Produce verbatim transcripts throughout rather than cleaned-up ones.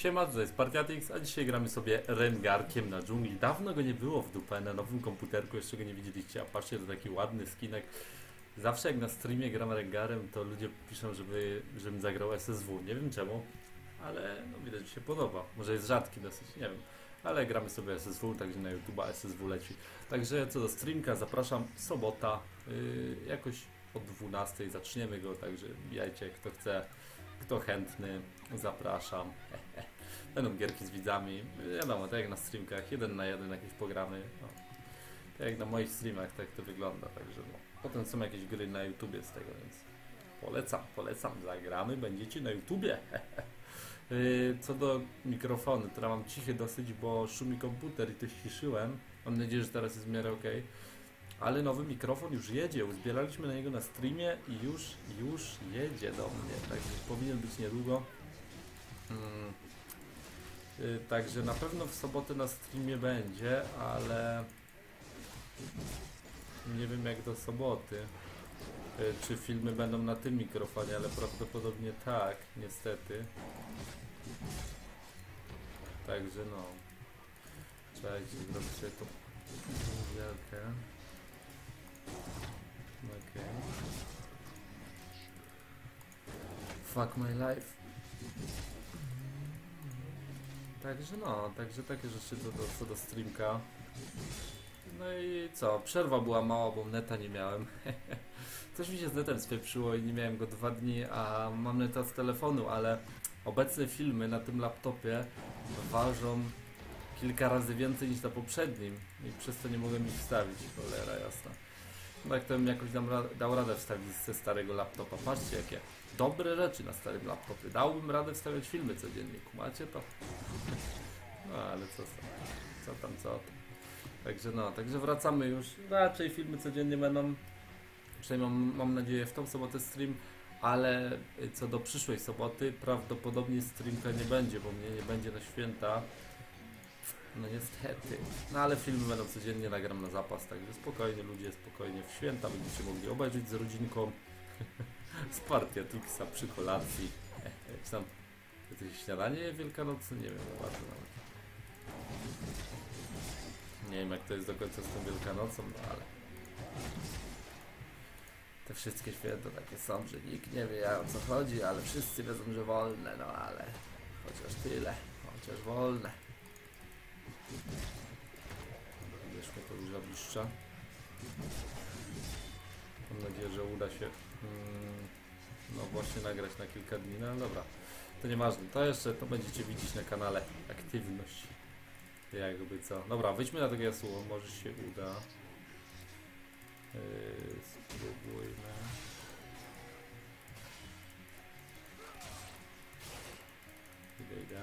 Siema, to jest Partiatix, a dzisiaj gramy sobie Rengarkiem na dżungli. Dawno go nie było w dupę na nowym komputerku, jeszcze go nie widzieliście, a patrzcie, to taki ładny skinek. Zawsze jak na streamie gram Rengarem, to ludzie piszą, żeby, żebym zagrał S S W. Nie wiem czemu, ale no widać, że się podoba. Może jest rzadki dosyć, nie wiem. Ale gramy sobie S S W, także na YouTube'a S S W leci. Także co do streamka, zapraszam, sobota, yy, jakoś od dwunastej zaczniemy go, także bijajcie, kto chce, kto chętny, zapraszam. Będą gierki z widzami, wiadomo, tak jak na streamkach, jeden na jeden jakieś pogramy. No. Tak jak na moich streamach, tak to wygląda, także no. Potem są jakieś gry na YouTubie z tego, więc polecam, polecam, zagramy, będziecie na YouTubie. Co do mikrofonu, teraz mam cichy dosyć, bo szumi komputer i to ściszyłem. Mam nadzieję, że teraz jest w miarę ok. Ale nowy mikrofon już jedzie, uzbieraliśmy na niego na streamie i już, już jedzie do mnie, także powinien być niedługo. Hmm. Yy, także na pewno w sobotę na streamie będzie, ale nie wiem jak do soboty. Yy, czy filmy będą na tym mikrofonie, ale prawdopodobnie tak, niestety. Także no. Trzeba gdzieś zrobić sobie to wielkę. Okej. Okay. Fuck my life. Także no, także takie rzeczy co do, co do streamka. No i co, przerwa była mała, bo neta nie miałem. Coś mi się z netem spieprzyło i nie miałem go dwa dni, a mam neta z telefonu, ale obecne filmy na tym laptopie ważą kilka razy więcej niż na poprzednim i przez to nie mogłem ich wstawić, cholera jasna. No jak to bym jakoś dam ra dał radę wstawić ze starego laptopa. Patrzcie jakie dobre rzeczy na starym laptopie. Dałbym radę wstawiać filmy codziennie, kumacie to? No ale co, co tam, co tam. Także no, także wracamy już. Raczej filmy codziennie będą. Przynajmniej mam, mam nadzieję w tą sobotę stream, ale co do przyszłej soboty prawdopodobnie streamka nie będzie, bo mnie nie będzie na święta. No niestety. No ale filmy będą codziennie, nagram na zapas, także spokojnie ludzie, spokojnie w święta będziecie mogli obejrzeć z rodzinką. Z Partiatixa przy kolacji. Czy tam jakieś śniadanie wielkanocne? Nie wiem, no bardzo nawet. Nie wiem jak to jest do końca z tą Wielkanocą, no ale te wszystkie święta takie są, że nikt nie wie o co chodzi, ale wszyscy wiedzą, że wolne, no ale chociaż tyle, chociaż wolne. Bierzmy to już zabliższa. Mam nadzieję, że uda się mm, no właśnie nagrać na kilka dni, no dobra. To nieważne, to jeszcze to będziecie widzieć na kanale aktywność. Jakby co. Dobra, wejdźmy na takie słowo, może się uda. Yy, spróbujmy. Idę, idę.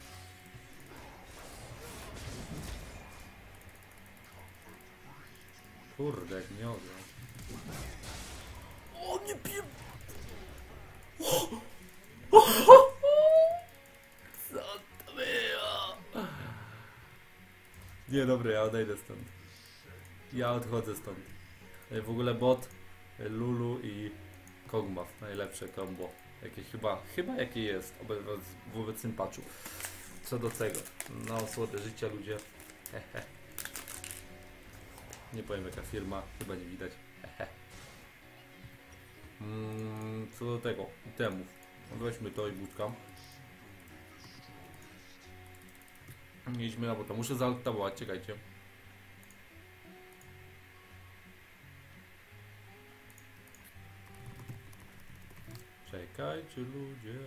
Kurde, jak miodło. O, nie pier... O! O! Co to było? Nie, dobra, ja odejdę stąd. Ja odchodzę stąd. W ogóle bot, Lulu i Kog'Maw. Najlepsze combo. Jakie chyba, chyba jakie jest w obecnym patchu. Co do tego. No, słode życia ludzie. Hehe. Nie powiem jaka firma, chyba nie widać. Hehe. Mm, co do tego, itemów. Weźmy to i budka. Nie idźmy na bota, muszę zaaktywować, czekajcie. Czekajcie ludzie.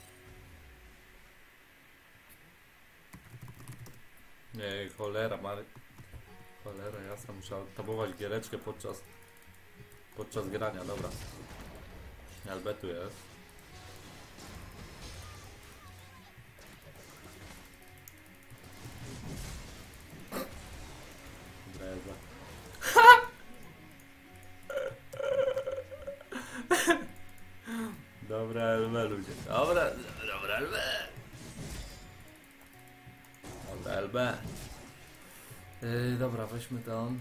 Nie, cholera, Mary. Cholera, jasna, muszę tabować giereczkę podczas podczas grania, dobra. Albetu jest. Dobra, Elba. Dobra, Elba ludzie. Dobra, dobra, Elba. Dobra, Elba. Yy, dobra, weźmy to.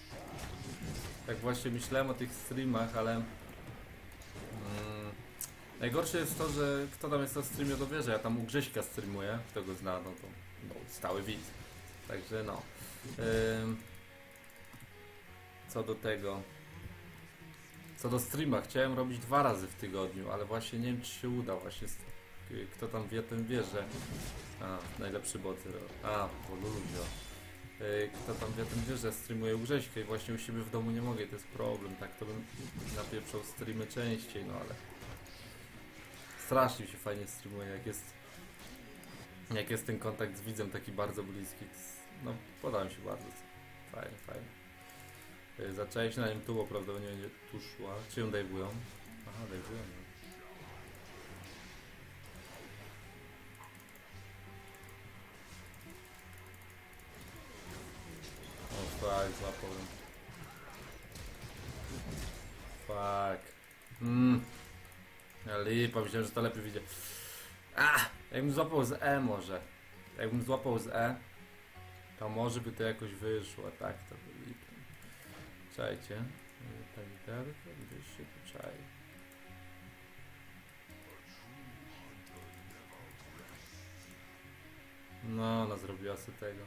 Tak właśnie myślałem o tych streamach, ale mm, Najgorsze jest to, że kto tam jest na streamie, to wie, że ja tam u Grześka streamuję, kto go zna, no to no, stały widz. Także no. Ym, co do tego. Co do streama, chciałem robić dwa razy w tygodniu, ale właśnie nie wiem, czy się uda. Właśnie kto tam wie, ten wie, że... A, najlepszy bot. A, bo ludzie. Kto tam wie, ten wie, że streamuję u Grześka i właśnie u siebie w domu nie mogę, to jest problem. Tak to bym napieprzał streamy częściej, no ale... Strasznie się fajnie streamuje, jak jest... Jak jest ten kontakt z widzem taki bardzo bliski. No, podoba mi się bardzo. Fajnie, fajnie. Zaczęła się na nim tu, bo prawdopodobnie będzie tu szła. Czy ją dajwują? Aha, dajwują. No. O, fuck, złapał ją. Fuck. Mmm. Ale lipa, myślałem, że to lepiej wyjdzie. A, jakbym złapał z E może. Jakbym złapał z E, to może by to jakoś wyszło. Tak, to by lipa. Czajcie. Ta literka gdzieś się tu czai. No, ona zrobiła sobie tego.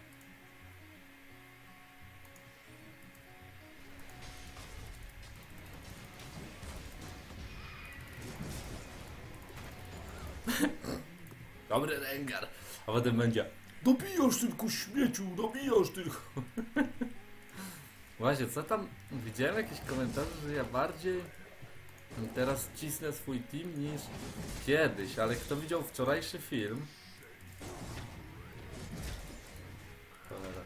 Dobry Rengar. A potem będzie: dobijasz tylko śmieciu, dobijasz tylko. Właśnie, co tam? Widziałem jakieś komentarze, że ja bardziej teraz cisnę swój team niż kiedyś, ale kto widział wczorajszy film? Cholera.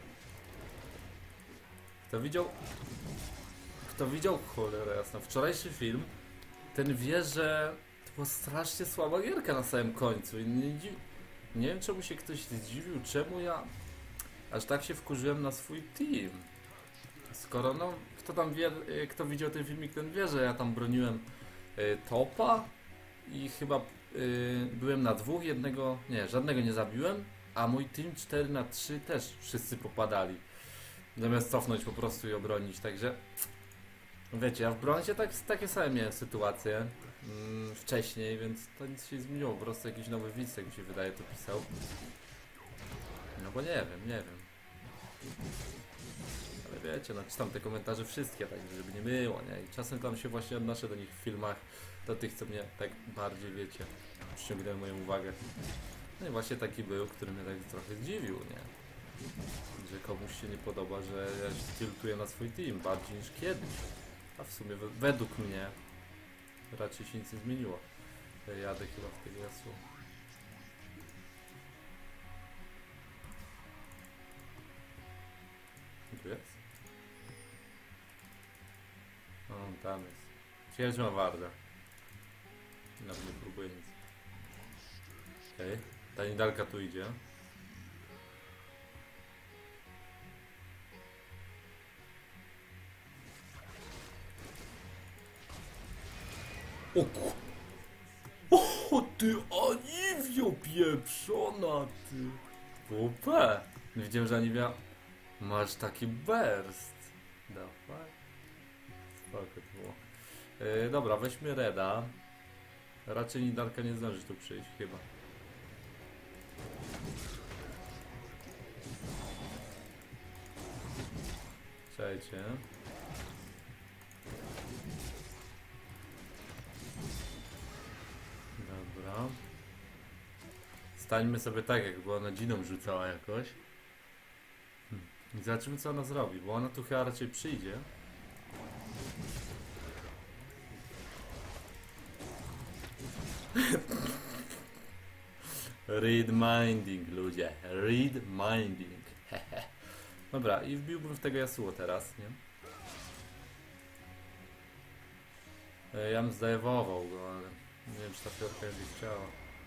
Kto widział... Kto widział, cholera jasna, wczorajszy film, ten wie, że to była strasznie słaba gierka na samym końcu i nie, dziw... nie wiem, czemu się ktoś zdziwił, czemu ja aż tak się wkurzyłem na swój team. Skoro, no, kto tam wie, kto widział ten filmik, ten wie, że ja tam broniłem y, topa i chyba y, byłem na dwóch, jednego, nie, żadnego nie zabiłem, a mój team cztery na trzy też wszyscy popadali. Zamiast cofnąć po prostu i obronić, także wiecie, ja w brązie tak, takie same miałem sytuacje mm, wcześniej, więc to nic się nie zmieniło, po prostu jakiś nowy widz, jak mi się wydaje, to pisał. No bo nie wiem, nie wiem. Ale wiecie, no czytam te komentarze wszystkie, tak żeby nie było, nie? I czasem tam się właśnie odnoszę do nich w filmach, do tych, co mnie tak bardziej, wiecie, przyciągnęły moją uwagę. No i właśnie taki był, który mnie tak trochę zdziwił, nie? Że komuś się nie podoba, że ja się tiltuję na swój team bardziej niż kiedyś. A w sumie według mnie raczej się nic nie zmieniło. Ja jadę chyba w tego Yasuo. Tu jest? O, tam jest. Przyjedź ma Warda. Nawet nie próbuję nic. Okej, okay. Ta nidalka tu idzie. O ku... O ty Aniwio pieprzona ty! W P! Widziałem, że Aniwia... Masz taki burst. Dawaj. Spoko to było. Yy, dobra, weźmy Reda. Raczej Nidalka nie zdąży tu przyjść, chyba. Czekajcie. Dobra. Stańmy sobie tak, jakby ona dziną rzucała jakoś. I zobaczymy, co ona zrobi, bo ona tu chyba raczej przyjdzie. Read minding, ludzie. Read minding. Dobra, i wbiłbym w tego Yasuo teraz, nie? Ja bym zdajewował go, ale nie wiem, czy ta piorka by chciała.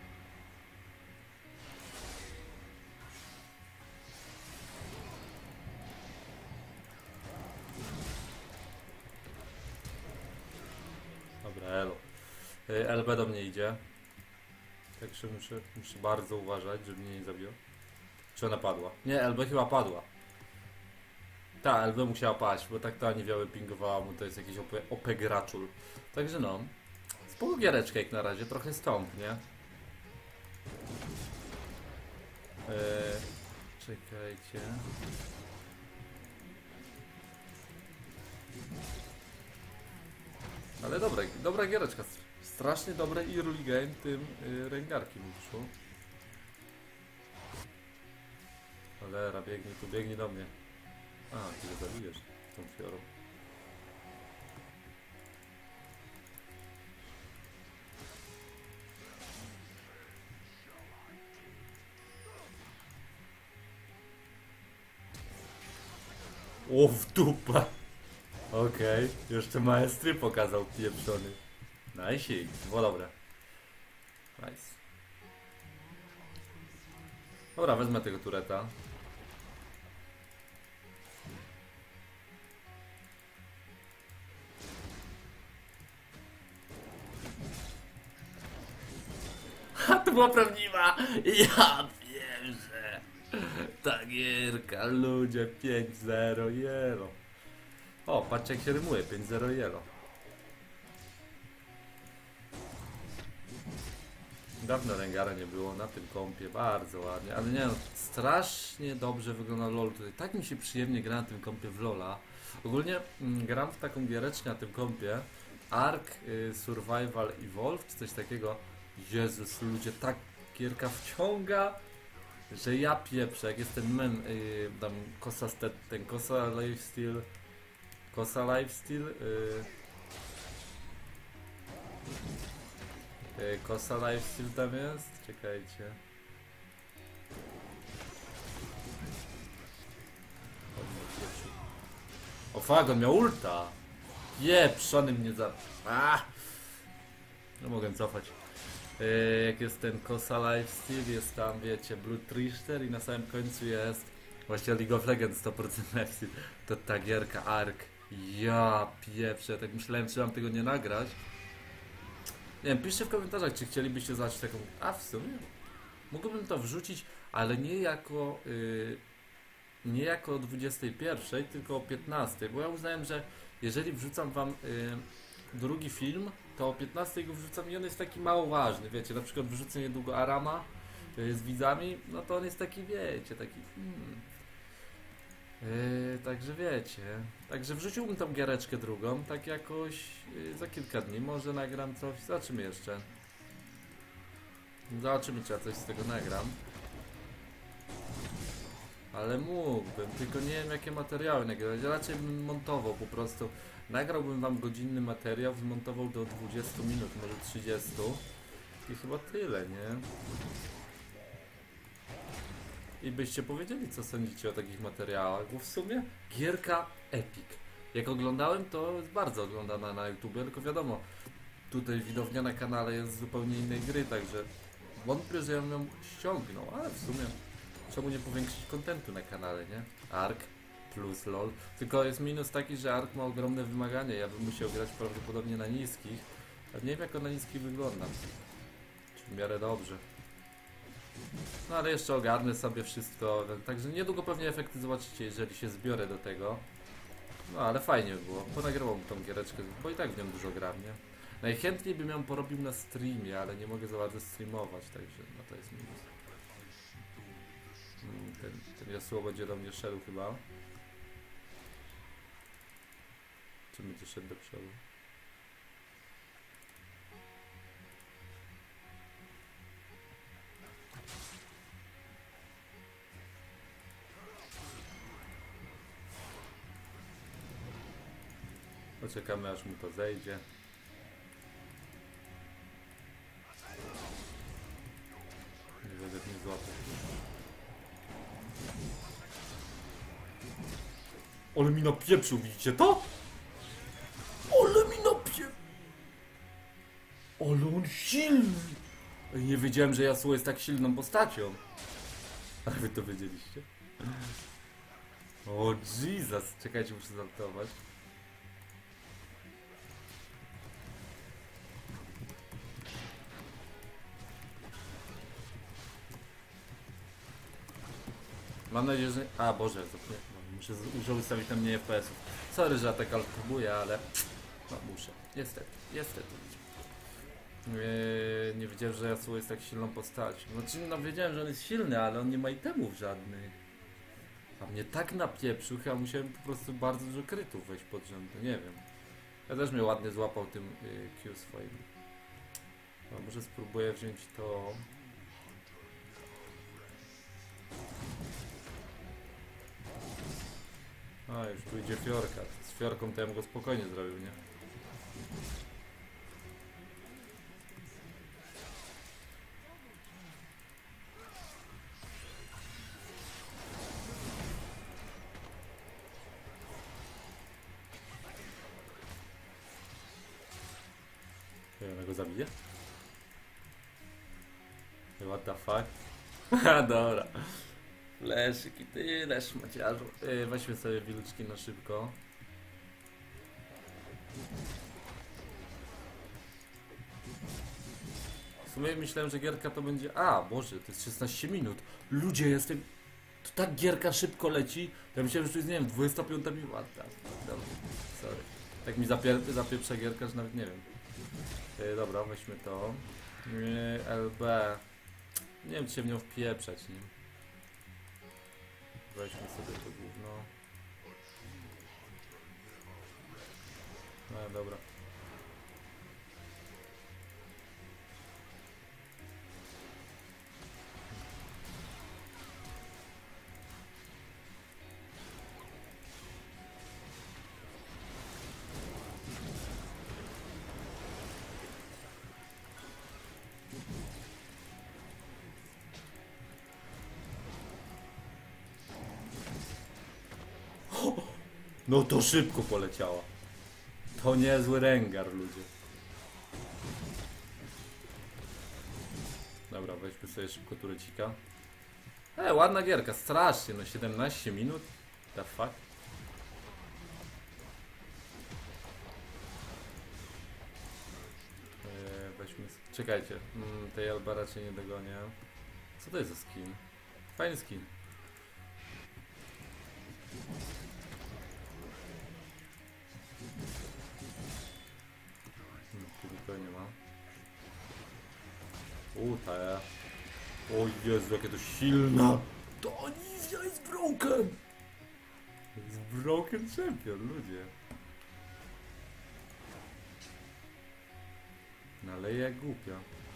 Dobra, elo. L B do mnie idzie. Także muszę, muszę bardzo uważać, żeby mnie nie zabiło. Czy ona padła? Nie, L B chyba padła. Ta, L B musiała paść, bo tak ta niewiele pingowała mu, to jest jakiś O P, O P graczul. Także no, Spoko giereczka jak na razie, trochę stąd, nie? Eee, czekajcie. Ale dobra, dobra giereczka. Strasznie dobre early game tym yy, Rengarki mi wyszło. Cholera, biegnie tu, biegnie do mnie. A, ty go zabijesz tą fiorą. O, w dupę! Okej, okay. Jeszcze maestry pokazał pieprzony. Nice, było dobre. Nice. Dobra, wezmę tego tureta. Ha, to była prawdziwa! Ja wiem, że ta gierka, ludzie, pięć zero jelo. O, patrzcie jak się rymuje, pięć zero jelo. Dawno Rengara nie było na tym kompie, bardzo ładnie, ale nie no, strasznie dobrze wygląda LoL tutaj. Tak mi się przyjemnie gra na tym kompie w LoLa. Ogólnie mm, gram w taką giereczkę na tym kompie, Ark y, Survival Evolved, czy coś takiego. Jezus, ludzie, tak gierka wciąga, że ja pieprzę, jak jest ten men, y, tam Kosa, ten Kosa Lifesteal, Kosa Lifesteal, y, Kosa Lifesteal tam jest? Czekajcie. O fuck, on miał ulta! Pieprzony mnie za... Ah! No mogę cofać. Yy, jak jest ten Kosa Lifesteal, jest tam, wiecie, Blood Trichter i na samym końcu jest właśnie League of Legends sto procent Lifesteal. To ta gierka Ark. Ja pieprzę, tak myślałem, czy mam tego nie nagrać. Nie wiem, piszcie w komentarzach, czy chcielibyście zobaczyć taką... A w sumie mógłbym to wrzucić, ale nie jako yy, nie jako o dwudziestej pierwszej, tylko o piętnastej, bo ja uznałem, że jeżeli wrzucam wam yy, drugi film, to o piętnastej go wrzucam i on jest taki mało ważny, wiecie, na przykład wrzucę niedługo Arama yy, z widzami, no to on jest taki, wiecie, taki... Hmm. Yy, także wiecie, także wrzuciłbym tą giereczkę drugą, tak jakoś yy, za kilka dni, może nagram coś, zobaczymy jeszcze. Zobaczymy, czy ja coś z tego nagram. Ale mógłbym, tylko nie wiem jakie materiały nagrać, raczej bym montował po prostu. Nagrałbym wam godzinny materiał, zmontował do dwudziestu minut, może trzydziestu. I chyba tyle, nie? I byście powiedzieli, co sądzicie o takich materiałach, bo w sumie gierka epic. Jak oglądałem, to jest bardzo oglądana na YouTube, tylko wiadomo, tutaj widownia na kanale jest z zupełnie innej gry, także wątpię, że ja bym ją ściągnął, ale w sumie czemu nie powiększyć kontentu na kanale, nie? Ark plus LoL, tylko jest minus taki, że Ark ma ogromne wymagania, ja bym musiał grać prawdopodobnie na niskich, a nie wiem jak on na niskich wygląda, czy w miarę dobrze. No ale jeszcze ogarnę sobie wszystko, także niedługo pewnie efekty zobaczycie, jeżeli się zbiorę do tego. No ale fajnie by było, ponagrywałbym tą giereczkę, bo i tak w nią dużo gram, nie? Najchętniej bym ją porobił na streamie, ale nie mogę za bardzo streamować, także no to jest minus. Hmm, ten, ten Yasuo będzie do mnie szedł chyba. Czy będzie szedł do przodu? Poczekamy aż mu to zejdzie. Nie będę nie złapał. Ale mi napieprzył, widzicie to? Ale mi napieprzył! Ale on silny! Nie wiedziałem, że Yasuo jest tak silną postacią. A wy to wiedzieliście? O Jesus! Czekajcie, muszę zaltować. Mam nadzieję, że... A Boże, muszę, muszę ustawić tam mniej F P S-ów. Sorry, że ja tak próbuję, ale... No muszę. Niestety, niestety. Yy, nie wiedziałem, że Yasuo jest tak silną postacią. Znaczy, no wiedziałem, że on jest silny, ale on nie ma itemów żadnych. A mnie tak napieprzył, chyba musiałem po prostu bardzo dużo krytów wejść pod rząd, nie wiem. Ja też mnie ładnie złapał tym yy, Q swoim. No, może spróbuję wziąć to. A, już tu idzie fiorka. Z fiorką to ja bym go spokojnie zrobił, nie? Ja ona go zabiję? What the fuck? Ha, dobra. Leszyk i tyle, szmaciarzu. Yy, weźmy sobie wilczki na szybko. W sumie myślałem, że gierka to będzie... A, Boże, to jest szesnaście minut. Ludzie, jestem... To tak gierka szybko leci. Ja myślałem, że to jest, nie wiem, dwudziesta piąta minuta. Dobra, sorry. Tak mi zapier zapieprza gierka, że nawet nie wiem. Yy, dobra, weźmy to. Yy, L B. Nie wiem, czy się w nią wpieprzeć, nie? Weźmy sobie to gówno. No dobra. No to szybko poleciała. To niezły Rengar, ludzie. Dobra, weźmy sobie szybko turecika. E, ładna gierka, strasznie, no siedemnaście minut. The fuck? E, weźmy... Czekajcie, mm, tej Alba raczej nie dogonię. Co to jest za skin? Fajny skin. Nie ma. U, ta ja. O Jezu, jakie to silne! To Anivia jest broken! Jest broken champion, ludzie. Naleje jak głupia.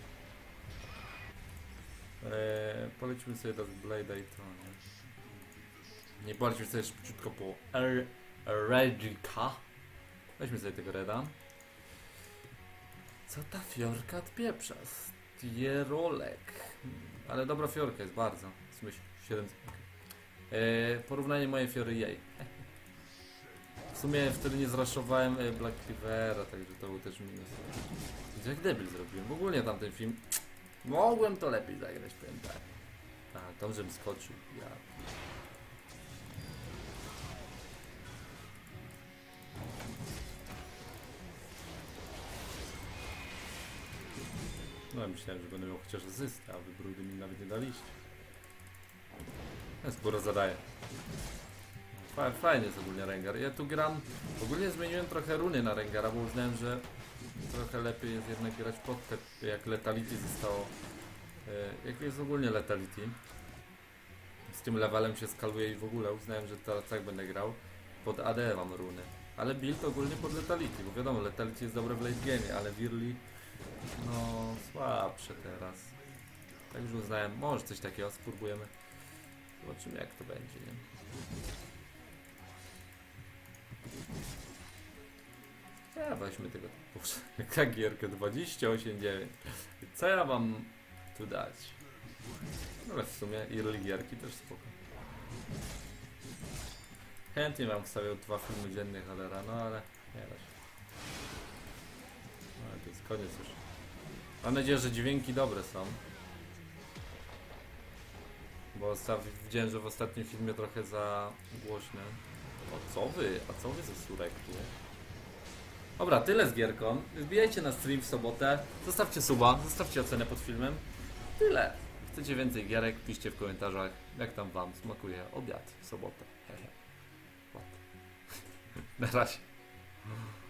Eee, polecimy sobie do Blade'a i to, nie? Nie polecimy sobie szybciutko po Regika. Weźmy sobie tego Reda. Co ta fiorka odpieprza? Stierolek. Ale dobra fiorka jest bardzo. W sumie siedem. Eee, porównanie mojej fiory jej. W sumie wtedy nie zraszowałem Black Cleavera, także to był też minus. Jak debil zrobiłem. W ogóle tamten film. Mogłem to lepiej zagrać, powiem tak. A, tam żebym skoczył. Ja. No myślałem, że będę miał chociaż zysk, a wy brudy mi nawet nie daliście. Ja sporo zadaję. Fajnie jest ogólnie Rengar. Ja tu gram, ogólnie zmieniłem trochę runy na Rengara, bo uznałem, że trochę lepiej jest jednak grać pod te, jak Letality zostało. Jak jest ogólnie Letality. Z tym levelem się skaluje i w ogóle uznałem, że teraz tak będę grał. Pod A D mam runy. Ale build ogólnie pod Letality, bo wiadomo, Letality jest dobre w late game, ale Wirli no słabsze teraz. Także uznałem, może coś takiego spróbujemy. Zobaczymy jak to będzie, nie? Ja weźmy tego. Boże, jaka gierka dwadzieścia osiem dziewięć. Co ja wam tu dać? No ale w sumie early gierki też spoko. Chętnie wam wstawiał dwa filmy dziennych, ale rano, ale nie da się. No to jest koniec już. Mam nadzieję, że dźwięki dobre są. Bo widziałem, że w ostatnim filmie trochę za głośne. O co wy? A co wy ze surek tu? Dobra, tyle z gierką. Wbijajcie na stream w sobotę. Zostawcie suba, zostawcie ocenę pod filmem. Tyle. Chcecie więcej gierek? Piszcie w komentarzach, jak tam wam smakuje obiad w sobotę. Hehe. Na razie.